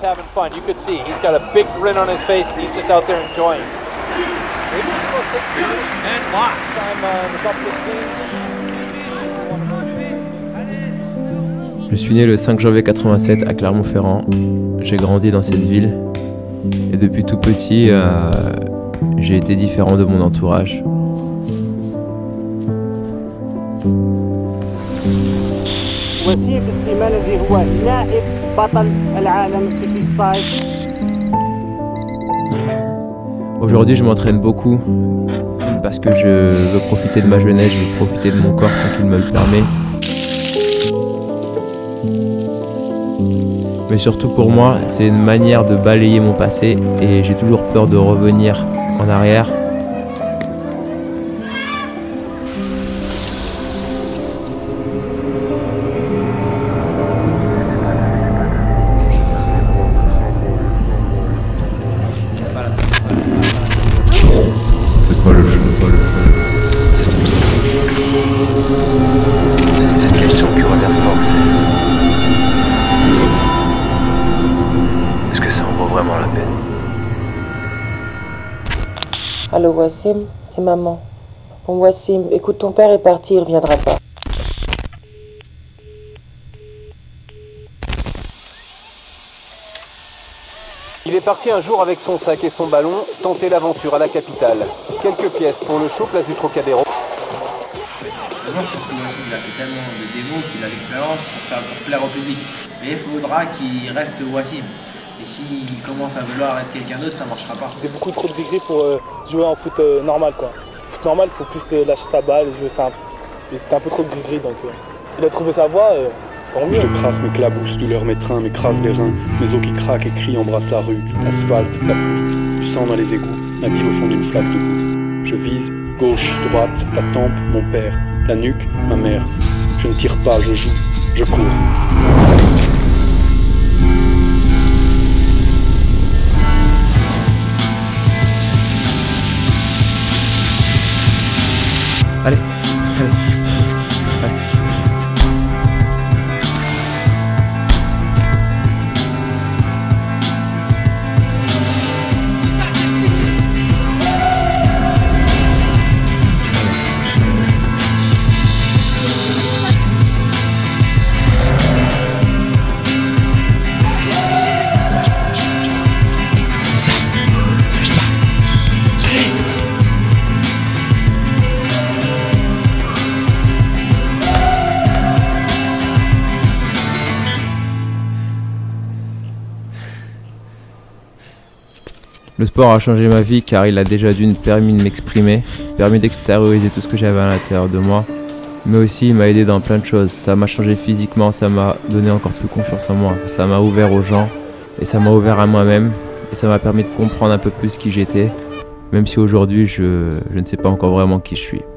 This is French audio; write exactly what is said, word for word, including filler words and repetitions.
having fun. You could see he's got a big grin on his face and he's just out there enjoying. And lost. Time uh, in the top fifteen. Je suis né le cinq janvier quatre-vingt-sept à Clermont-Ferrand. J'ai grandi dans cette ville et depuis tout petit, euh, j'ai été différent de mon entourage. وسيم سليمان اللي هو نائب بطل العالم في الفريستايل. Aujourd'hui, je m'entraîne beaucoup parce que je veux profiter de ma jeunesse, je veux profiter de mon corps tant qu'il me le permet. Mais surtout pour moi, c'est une manière de balayer mon passé et j'ai toujours peur de revenir en arrière. C'est pas le jeu, pas le jeu. C'est cette question qui revient sans cesse. Est-ce que ça en vaut vraiment la peine? Allô Wassim, c'est maman. Bon Wassim, écoute, ton père est parti, il reviendra pas. Il est parti un jour avec son sac et son ballon tenter l'aventure à la capitale. Quelques pièces pour le show, place du Trocadéro. Maintenant, je pense que Wassim, il a fait tellement de démos qu'il a l'expérience pour, faire, pour plaire au public. Mais il faudra qu'il reste Wassim. Et s'il commence à vouloir être quelqu'un d'autre, ça ne marchera pas. C'est beaucoup trop de degrés pour euh, jouer en foot euh, normal, quoi. Foot normal, il faut plus euh, lâcher sa balle et jouer simple. Et c'était un peu trop de degrés, donc euh, il a trouvé sa voie, euh, tant mieux. Je te crasse, m'éclabousse, douleur m'étreint, m'écrase les reins. Mes os qui craquent et crient embrassent la rue, l'asphalte, la pluie, du sang dans les égouts, la ville au fond d'une flaque de boue. Je vise, gauche, droite, la tempe, mon père, la nuque, ma mère. Je ne tire pas, je joue, je cours. Allez, allez, allez. Le sport a changé ma vie car il a déjà d'une permis de m'exprimer, permis d'extérioriser tout ce que j'avais à l'intérieur de moi, mais aussi il m'a aidé dans plein de choses. Ça m'a changé physiquement, ça m'a donné encore plus confiance en moi, ça m'a ouvert aux gens et ça m'a ouvert à moi-même et ça m'a permis de comprendre un peu plus qui j'étais, même si aujourd'hui je, je ne sais pas encore vraiment qui je suis.